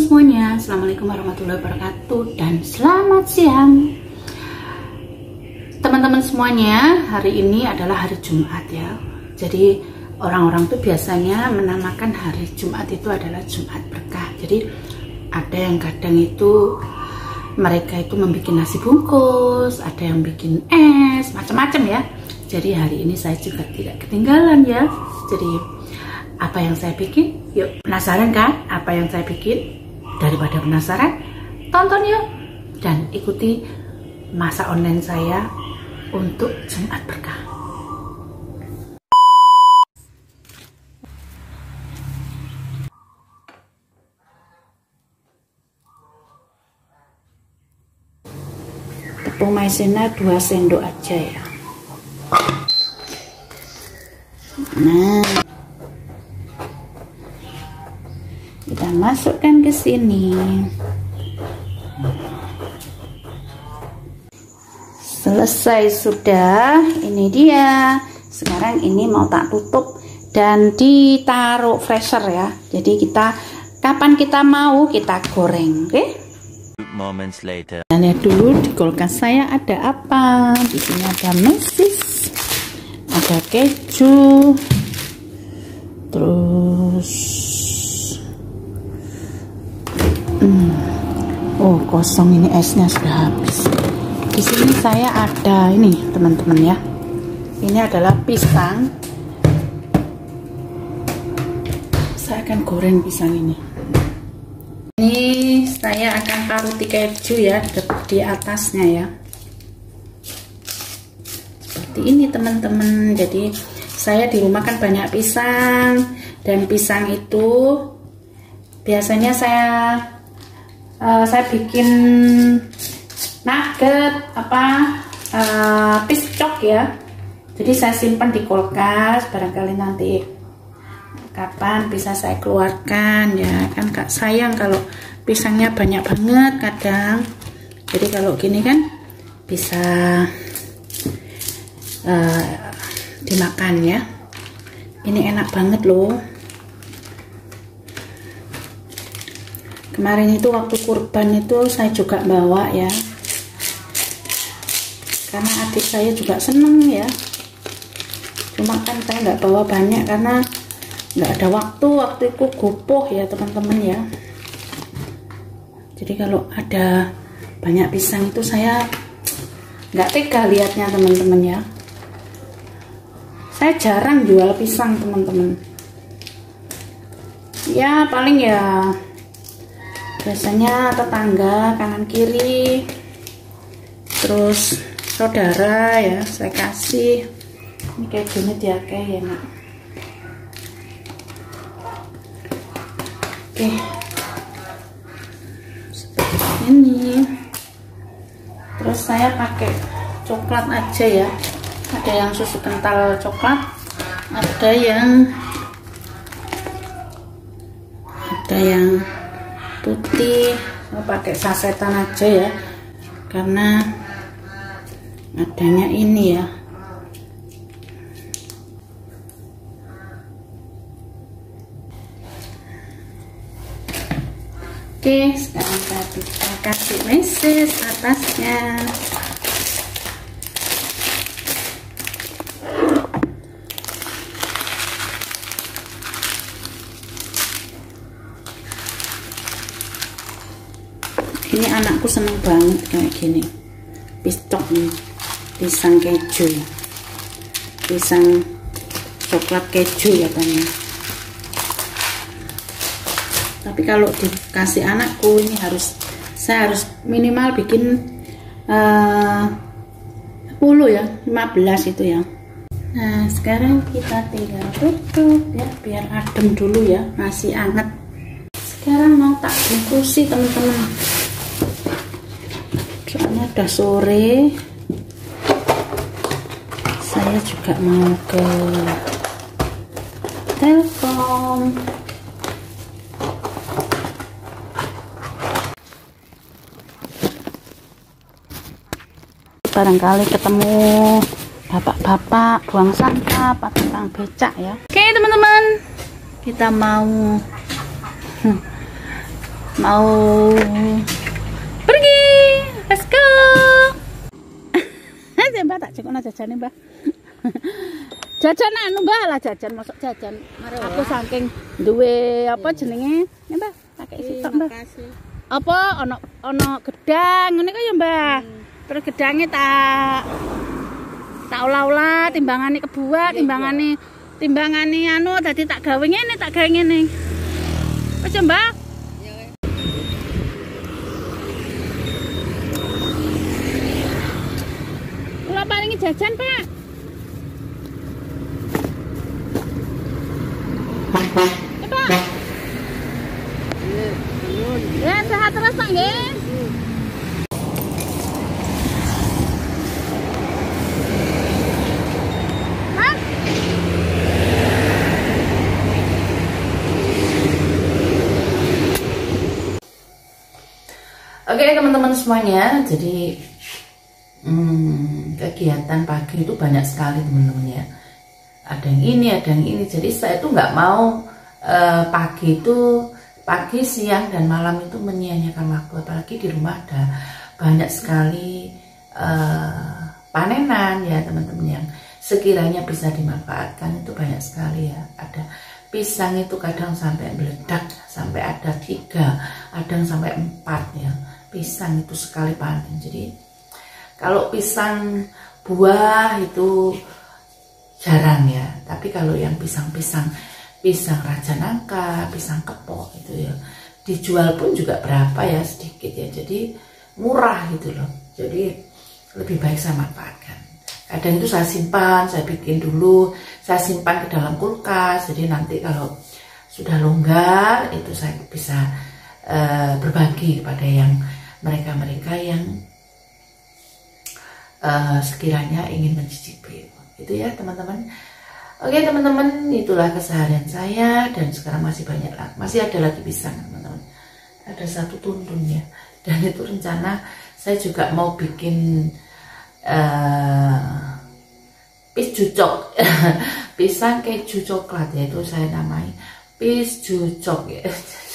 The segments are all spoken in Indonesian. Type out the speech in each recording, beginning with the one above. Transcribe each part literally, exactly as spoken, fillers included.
semuanya, assalamualaikum warahmatullahi wabarakatuh dan selamat siang teman-teman semuanya. Hari ini adalah hari Jumat ya. Jadi orang-orang tuh biasanya menamakan hari Jumat itu adalah Jumat berkah. Jadi ada yang kadang itu mereka itu membuat nasi bungkus, ada yang bikin es, macam-macam ya. Jadi hari ini saya juga tidak ketinggalan ya. Jadi apa yang saya bikin? Yuk, penasaran kan apa yang saya bikin? Daripada penasaran, tonton yuk dan ikuti masa online saya untuk Jumat berkah. Tepung maizena dua sendok aja ya. Nah, kita masukkan ke sini. Selesai sudah, ini dia. Sekarang ini mau tak tutup dan ditaruh freezer ya. Jadi kita kapan kita mau kita goreng, oke? Okay? Moments later. Kita lihat dulu di kulkas saya ada apa. Di sini ada mesis, ada keju, terus Hmm. Oh kosong ini, esnya sudah habis. Di sini saya ada ini teman-teman ya. Ini adalah pisang. Saya akan goreng pisang ini. Ini saya akan taruh keju ya di atasnya ya. Seperti ini teman-teman. Jadi saya di rumah kan banyak pisang dan pisang itu biasanya saya Uh, saya bikin nugget apa uh, piscok ya. Jadi saya simpan di kulkas, barangkali nanti kapan bisa saya keluarkan ya. Kan kak sayang kalau pisangnya banyak banget kadang. Jadi kalau gini kan bisa uh, dimakan ya. Ini enak banget loh. Kemarin itu waktu kurban itu saya juga bawa ya, karena adik saya juga seneng ya. Cuma kan saya nggak bawa banyak karena nggak ada waktu, waktu itu gopoh ya teman-teman ya. Jadi kalau ada banyak pisang itu saya nggak tega lihatnya teman-teman ya. Saya jarang jual pisang teman-teman. Ya paling ya biasanya tetangga kanan kiri, terus saudara ya saya kasih. Ini kayak gini dia kayak ya nak. Oke, seperti ini. Terus saya pakai coklat aja ya. Ada yang susu kental coklat, ada yang ada yang putih. Saya pakai sasetan aja ya, karena adanya ini ya. Oke, sekarang kita kasih meses atasnya. Ini anakku seneng banget kayak gini, piscok nih, pisang keju, pisang coklat keju ya katanya. Tapi kalau dikasih anakku ini harus, saya harus minimal bikin uh, sepuluh ya, lima belas itu ya. Nah sekarang kita tinggal tutup ya, biar adem dulu ya, masih hangat. Sekarang mau tak bungkusi teman-teman. Soalnya udah sore, saya juga mau ke Telkom. Barangkali ketemu bapak-bapak buang sampah atau tukang becak ya. Oke teman-teman, kita mau mau pergi. Let's go. Mbak tak cekokno jajane, Mbak. Jajan anu Mbak lah jajan masuk jajan. Aku saking duwe apa jenenge? Ya Mbak, pakai sitok Mbak. Apa ono ono gedang ngene kok ya Mbak. Terus gedangnya tak tak olah-olah, timbangane kebuat, timbangane timbangane anu dadi tak gawe ngene, tak gawe ngene. Wis ya Mbak. Kula paringi jajan, Pak. Ya, Pak. Ya, sehat terus, Pak, nggih. Oke teman-teman semuanya, jadi hmm, kegiatan pagi itu banyak sekali teman-teman ya. Ada yang ini, ada yang ini. Jadi saya itu nggak mau uh, pagi itu pagi, siang dan malam itu menyia-nyiakan waktu. Apalagi di rumah ada banyak sekali uh, panenan ya teman-teman yang sekiranya bisa dimanfaatkan itu banyak sekali ya. Ada pisang itu kadang sampai meledak, sampai ada tiga, ada yang sampai empat ya. Pisang itu sekali panen. Jadi kalau pisang buah itu jarang ya, tapi kalau yang pisang-pisang pisang raja nangka, pisang kepok itu ya dijual pun juga berapa ya, sedikit ya, jadi murah gitu loh. Jadi lebih baik saya manfaatkan. Kadang itu saya simpan, saya bikin dulu, saya simpan ke dalam kulkas, jadi nanti kalau sudah longgar itu saya bisa uh, berbagi kepada yang mereka-mereka yang uh, sekiranya ingin mencicipi. Itu ya teman-teman. Oke teman-teman, itulah keseharian saya dan sekarang masih banyak lagi, masih ada lagi pisang teman-teman. Ada satu tundun ya. Dan itu rencana saya juga mau bikin uh, pis jucok, pisang keju coklat ya, itu saya namai pis jucok ya.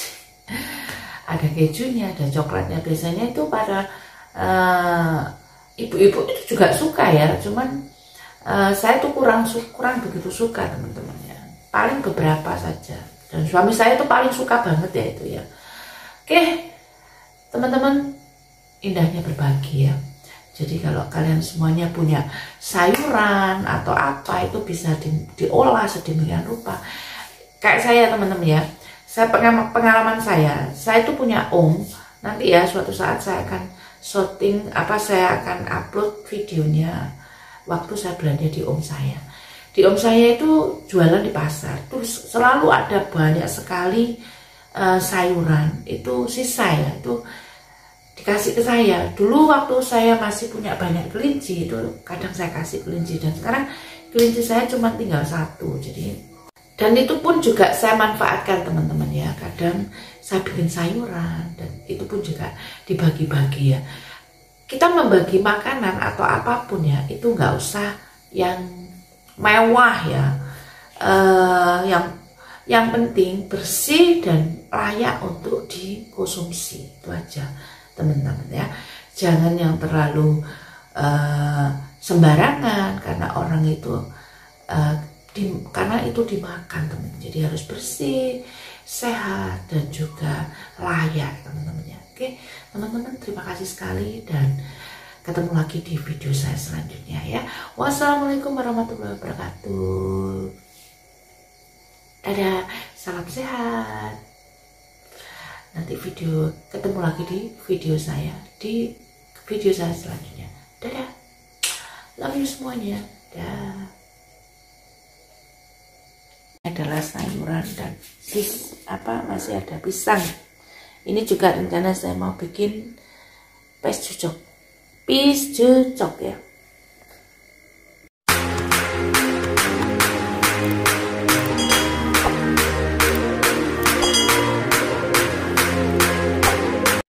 Ada kejunya, ada coklatnya. Biasanya itu para ibu-ibu uh, itu juga suka ya, cuman uh, saya tuh kurang kurang begitu suka teman-teman ya. Paling beberapa saja. Dan suami saya tuh paling suka banget ya itu ya. Oke, teman-teman, indahnya berbagi ya. Jadi kalau kalian semuanya punya sayuran atau apa itu bisa di, diolah sedemikian rupa. Kayak saya teman-teman ya. Saya pengalaman saya, saya itu punya om. Nanti ya suatu saat saya akan shooting, apa saya akan upload videonya waktu saya belanja di om saya. Di om saya itu jualan di pasar, terus selalu ada banyak sekali uh, sayuran itu sisa ya, itu dikasih ke saya. Dulu waktu saya masih punya banyak kelinci itu kadang saya kasih kelinci, dan sekarang kelinci saya cuma tinggal satu. Jadi dan itu pun juga saya manfaatkan teman-teman ya. Kadang saya bikin sayuran dan itu pun juga dibagi-bagi ya. Kita membagi makanan atau apapun ya, itu nggak usah yang mewah ya. Uh, yang yang penting bersih dan layak untuk dikonsumsi, itu aja teman-teman ya. Jangan yang terlalu uh, sembarangan, karena orang itu uh, Di, karena itu dimakan teman, jadi harus bersih, sehat dan juga layak teman-teman ya. Oke teman-teman, terima kasih sekali dan ketemu lagi di video saya selanjutnya ya. Wassalamualaikum warahmatullahi wabarakatuh. Dadah, salam sehat. Nanti video ketemu lagi di video saya di video saya selanjutnya. Dadah, love you semuanya. Dah. Adalah sayuran dan sis apa masih ada pisang. Ini juga rencana saya mau bikin pis jucok, pis jucok ya.